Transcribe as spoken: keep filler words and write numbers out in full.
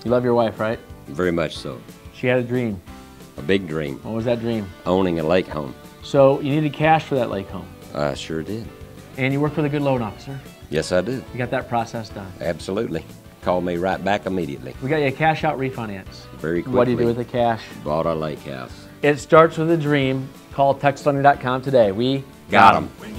You love your wife, right? Very much so. She had a dream. A big dream. What was that dream? Owning a lake home. So you needed cash for that lake home. I sure did. And you worked with a good loan officer. Yes, I do. You got that process done. Absolutely. Called me right back immediately. We got you a cash out refinance. Very quickly. What do you do with the cash? Bought a lake house. It starts with a dream. Call Tex Lending dot com today. We Got 'em.